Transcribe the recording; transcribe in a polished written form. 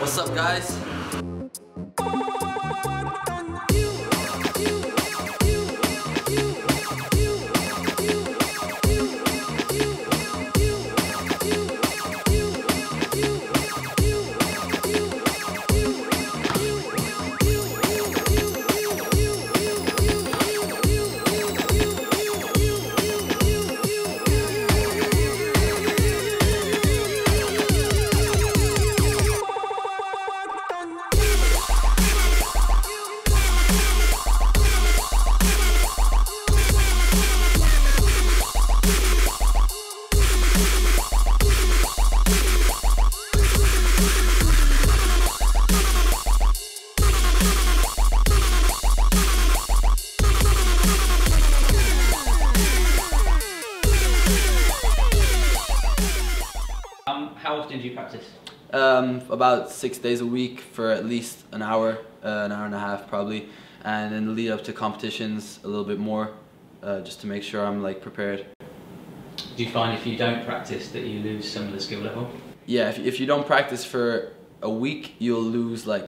What's up, guys? How often do you practice? About 6 days a week for at least an hour and a half probably, and then lead up to competitions a little bit more, just to make sure I'm like prepared. Do you find if you don't practice that you lose some of the skill level? Yeah, if you don't practice for a week, you'll lose like